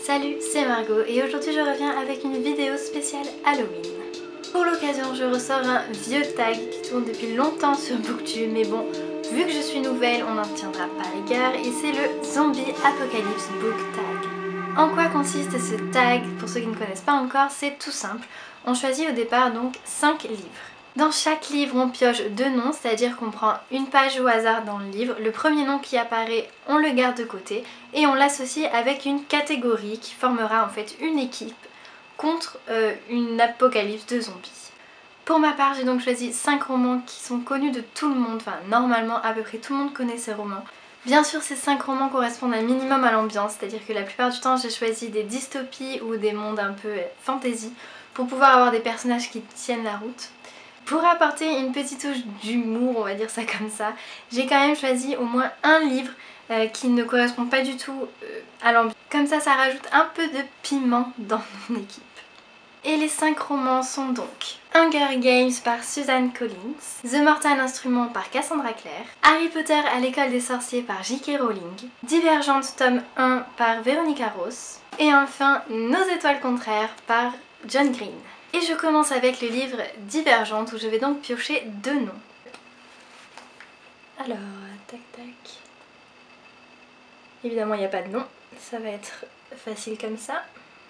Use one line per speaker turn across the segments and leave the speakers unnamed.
Salut, c'est Margot et aujourd'hui je reviens avec une vidéo spéciale Halloween. Pour l'occasion, je ressors un vieux tag qui tourne depuis longtemps sur Booktube, mais bon, vu que je suis nouvelle, on n'en tiendra pas rigueur et c'est le Zombie Apocalypse Book Tag. En quoi consiste ce tag? Pour ceux qui ne connaissent pas encore, c'est tout simple. On choisit au départ donc 5 livres. Dans chaque livre, on pioche 2 noms, c'est-à-dire qu'on prend une page au hasard dans le livre, le premier nom qui apparaît, on le garde de côté et on l'associe avec une catégorie qui formera en fait une équipe contre une apocalypse de zombies. Pour ma part, j'ai donc choisi 5 romans qui sont connus de tout le monde, enfin normalement à peu près tout le monde connaît ces romans. Bien sûr, ces 5 romans correspondent un minimum à l'ambiance, c'est-à-dire que la plupart du temps j'ai choisi des dystopies ou des mondes un peu fantasy pour pouvoir avoir des personnages qui tiennent la route. Pour apporter une petite touche d'humour, on va dire ça comme ça, j'ai quand même choisi au moins un livre qui ne correspond pas du tout à l'ambiance. Comme ça rajoute un peu de piment dans mon équipe. Et les 5 romans sont donc Hunger Games par Suzanne Collins, The Mortal Instrument par Cassandra Clare, Harry Potter à l'école des sorciers par J.K. Rowling, Divergente tome 1 par Veronica Ross, et enfin Nos étoiles contraires par John Green. Et je commence avec le livre Divergente où je vais donc piocher 2 noms. Alors, tac tac. Évidemment il n'y a pas de nom, ça va être facile comme ça.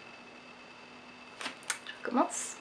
Je recommence.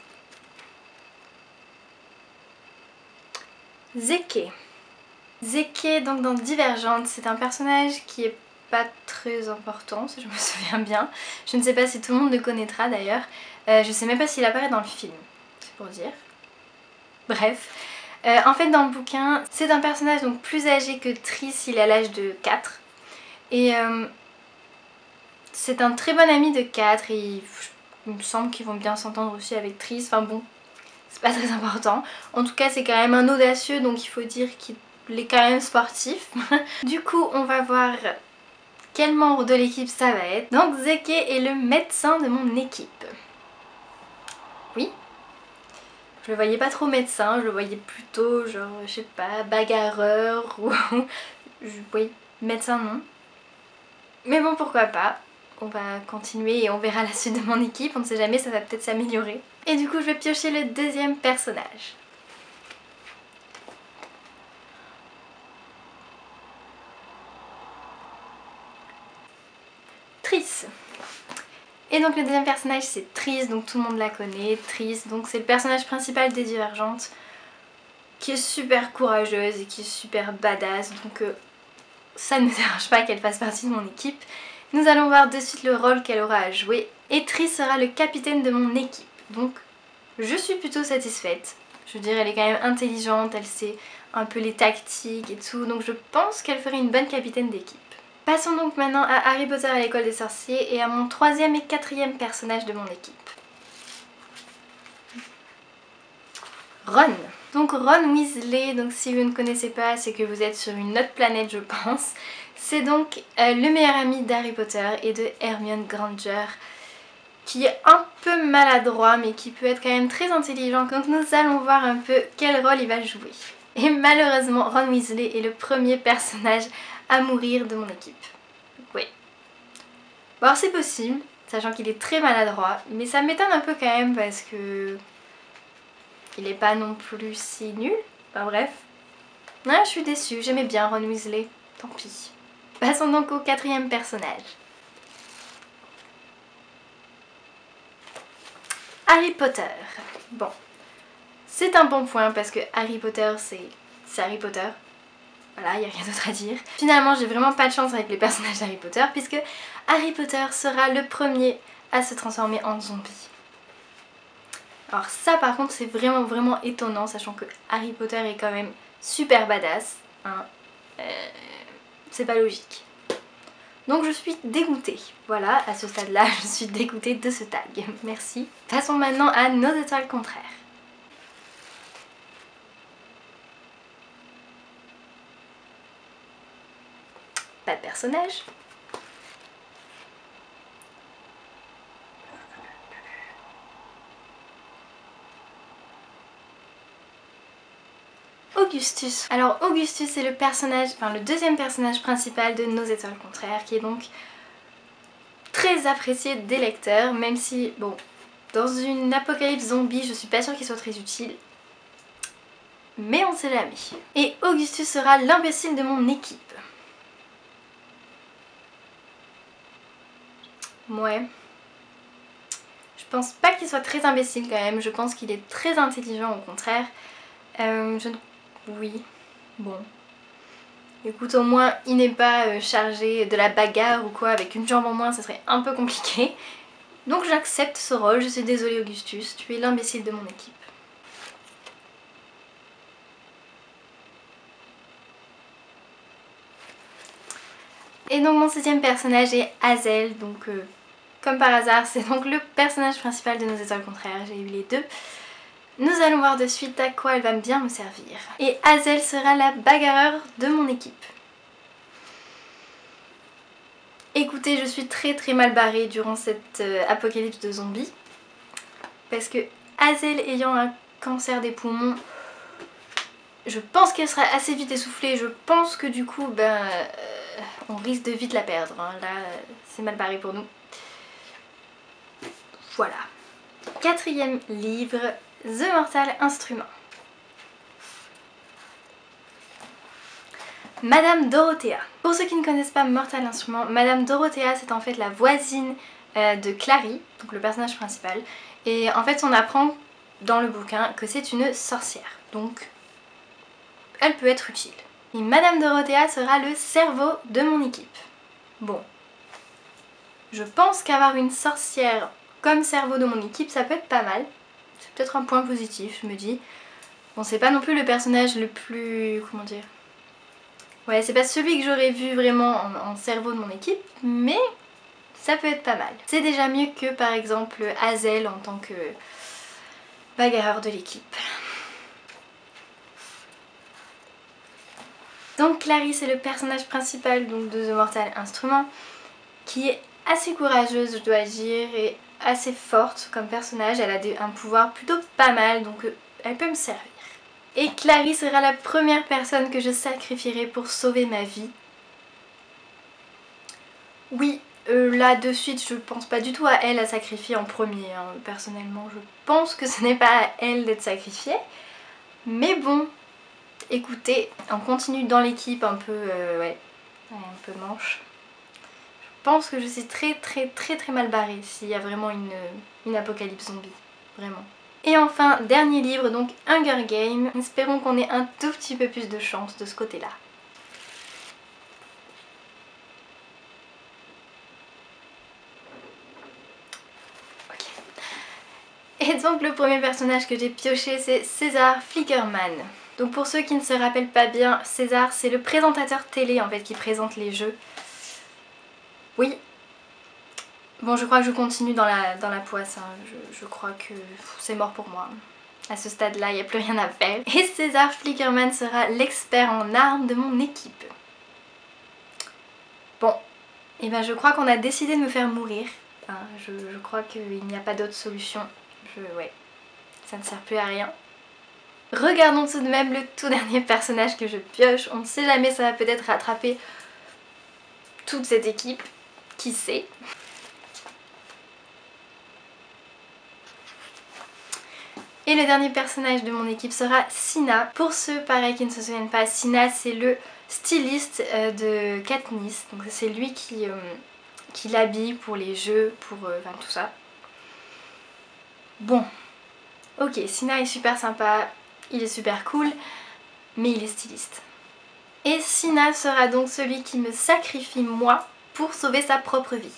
Zeke. Zeke donc dans Divergente, c'est un personnage qui est pas très important si je me souviens bien. Je ne sais pas si tout le monde le connaîtra d'ailleurs. Je sais même pas s'il apparaît dans le film, c'est pour dire. Bref, en fait dans le bouquin, c'est un personnage donc plus âgé que Triss, il est à l'âge de 4. Et c'est un très bon ami de 4 et il me semble qu'ils vont bien s'entendre aussi avec Triss. Enfin bon, c'est pas très important. En tout cas c'est quand même un audacieux donc il faut dire qu'il est quand même sportif. Du coup on va voir quel membre de l'équipe ça va être. Donc Zeke est le médecin de mon équipe. Oui. Je le voyais pas trop médecin, je le voyais plutôt genre, je sais pas, bagarreur ou... oui, médecin non. Mais bon, pourquoi pas. On va continuer et on verra la suite de mon équipe, on ne sait jamais, ça va peut-être s'améliorer. Et du coup, je vais piocher le deuxième personnage. Triss. Et donc le deuxième personnage c'est Triss, donc tout le monde la connaît. Triss, donc c'est le personnage principal des Divergentes, qui est super courageuse et qui est super badass, donc ça ne me dérange pas qu'elle fasse partie de mon équipe. Nous allons voir de suite le rôle qu'elle aura à jouer et Triss sera le capitaine de mon équipe. Donc je suis plutôt satisfaite. Je veux dire, elle est quand même intelligente, elle sait un peu les tactiques et tout, donc je pense qu'elle ferait une bonne capitaine d'équipe. Passons donc maintenant à Harry Potter à l'école des sorciers et à mon 3e et 4e personnage de mon équipe. Ron. Donc Ron Weasley, donc si vous ne connaissez pas, c'est que vous êtes sur une autre planète je pense. C'est donc le meilleur ami d'Harry Potter et de Hermione Granger, qui est un peu maladroit mais qui peut être quand même très intelligent. Donc nous allons voir un peu quel rôle il va jouer. Et malheureusement Ron Weasley est le premier personnage à mourir de mon équipe. Oui. Bon alors c'est possible, sachant qu'il est très maladroit, mais ça m'étonne un peu quand même parce que... il est pas non plus si nul. Enfin bref. Ouais, je suis déçue, j'aimais bien Ron Weasley. Tant pis. Passons donc au 4e personnage. Harry Potter. Bon. C'est un bon point parce que Harry Potter c'est Harry Potter. Voilà, il n'y a rien d'autre à dire. Finalement, j'ai vraiment pas de chance avec les personnages d'Harry Potter puisque Harry Potter sera le premier à se transformer en zombie. Alors ça par contre c'est vraiment étonnant, sachant que Harry Potter est quand même super badass, hein. C'est pas logique. Donc je suis dégoûtée. Voilà, à ce stade là je suis dégoûtée de ce tag. Merci. Passons maintenant à Nos étoiles contraires. Pas de personnage. Augustus. Alors Augustus c'est le personnage, enfin le deuxième personnage principal de Nos étoiles contraires qui est donc très apprécié des lecteurs, même si, bon, dans une apocalypse zombie, je suis pas sûre qu'il soit très utile. Mais on sait jamais. Et Augustus sera l'imbécile de mon équipe. Ouais. Je pense pas qu'il soit très imbécile quand même, je pense qu'il est très intelligent au contraire. Oui, bon. Écoute, au moins il n'est pas chargé de la bagarre ou quoi, avec une jambe en moins ça serait un peu compliqué. Donc j'accepte ce rôle, je suis désolée Augustus, tu es l'imbécile de mon équipe. Et donc mon 7e personnage est Hazel, donc comme par hasard c'est donc le personnage principal de Nos étoiles contraires, j'ai eu les deux. Nous allons voir de suite à quoi elle va bien me servir. Et Hazel sera la bagarreur de mon équipe. Écoutez, je suis très mal barrée durant cette apocalypse de zombies. Parce que Hazel ayant un cancer des poumons, je pense qu'elle sera assez vite essoufflée. Je pense que du coup, on risque de vite la perdre. Hein. Là, c'est mal barré pour nous. Voilà. 4e livre, The Mortal Instrument. Madame Dorothea. Pour ceux qui ne connaissent pas Mortal Instrument, Madame Dorothea c'est en fait la voisine de Clary, donc le personnage principal. Et en fait on apprend dans le bouquin que c'est une sorcière, donc elle peut être utile. Et Madame Dorothea sera le cerveau de mon équipe. Bon, je pense qu'avoir une sorcière comme cerveau de mon équipe ça peut être pas mal. C'est peut-être un point positif, je me dis. Bon, c'est pas non plus le personnage le plus... comment dire... Ouais, c'est pas celui que j'aurais vu vraiment en cerveau de mon équipe, mais ça peut être pas mal. C'est déjà mieux que par exemple Hazel en tant que bagarreur de l'équipe. Donc Clary c'est le personnage principal donc, de The Mortal Instrument, qui est assez courageuse je dois dire et assez forte comme personnage. Elle a un pouvoir plutôt pas mal donc elle peut me servir. Et Clary sera la première personne que je sacrifierai pour sauver ma vie. Oui, là de suite je pense pas du tout à elle à sacrifier en premier. Hein. Personnellement je pense que ce n'est pas à elle d'être sacrifiée. Mais bon, écoutez, on continue dans l'équipe un peu, ouais, un peu manche. Je pense que je suis très mal barrée s'il y a vraiment une apocalypse zombie. Vraiment. Et enfin, dernier livre, donc Hunger Games. Espérons qu'on ait un tout petit peu plus de chance de ce côté-là. Ok. Et donc le premier personnage que j'ai pioché c'est César Flickerman. Donc pour ceux qui ne se rappellent pas bien, César c'est le présentateur télé en fait qui présente les jeux. Oui. Bon, je crois que je continue dans la poisse, hein. Je crois que c'est mort pour moi. À ce stade-là, il n'y a plus rien à faire. Et César Flickerman sera l'expert en armes de mon équipe. Bon, et ben je crois qu'on a décidé de me faire mourir. Hein, je crois qu'il n'y a pas d'autre solution. Ouais, ça ne sert plus à rien. Regardons tout de même le tout dernier personnage que je pioche. On ne sait jamais, ça va peut-être rattraper toute cette équipe. Qui sait ? Et le dernier personnage de mon équipe sera Sina. Pour ceux pareil qui ne se souviennent pas, Sina c'est le styliste de Katniss. Donc c'est lui qui l'habille pour les jeux, pour enfin, tout ça. Bon, ok, Sina est super sympa, il est super cool, mais il est styliste. Et Sina sera donc celui qui me sacrifie moi pour sauver sa propre vie.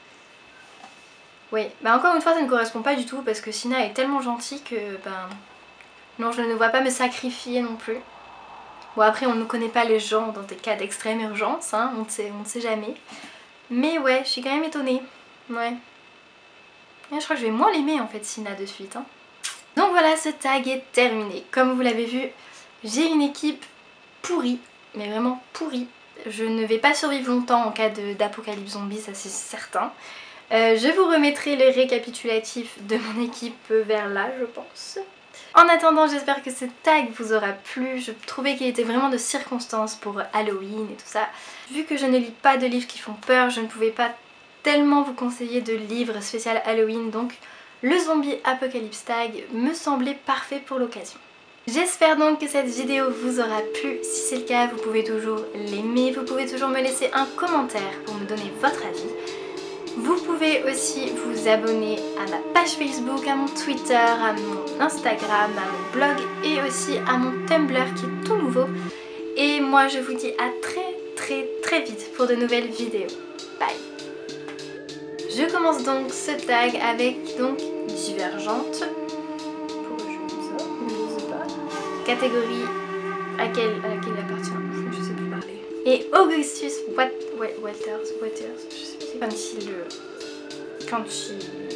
Oui, bah encore une fois ça ne correspond pas du tout parce que Sina est tellement gentille que non, je ne vois pas me sacrifier non plus. Bon après on ne connaît pas les gens dans des cas d'extrême urgence, hein, on ne sait jamais. Mais ouais, je suis quand même étonnée. Ouais. Et je crois que je vais moins l'aimer en fait Sina de suite. Hein. Donc voilà, ce tag est terminé. Comme vous l'avez vu, j'ai une équipe pourrie, mais vraiment pourrie. Je ne vais pas survivre longtemps en cas d'apocalypse zombie, ça c'est certain. Je vous remettrai les récapitulatifs de mon équipe vers là, je pense. En attendant, j'espère que ce tag vous aura plu. Je trouvais qu'il était vraiment de circonstance pour Halloween et tout ça. Vu que je ne lis pas de livres qui font peur, je ne pouvais pas tellement vous conseiller de livres spécial Halloween, donc le Zombie Apocalypse Tag me semblait parfait pour l'occasion. J'espère donc que cette vidéo vous aura plu. Si c'est le cas, vous pouvez toujours l'aimer, vous pouvez toujours me laisser un commentaire pour me donner votre avis. Vous pouvez aussi vous abonner à ma page Facebook, à mon Twitter, à mon Instagram, à mon blog et aussi à mon Tumblr qui est tout nouveau. Et moi je vous dis à très vite pour de nouvelles vidéos. Bye! Je commence donc ce tag avec donc Divergente. Pourquoi je fais ça? Je ne sais pas. Catégorie à laquelle il appartient, je sais plus parler. Et Augustus Waters, je sais pas, c'est comme si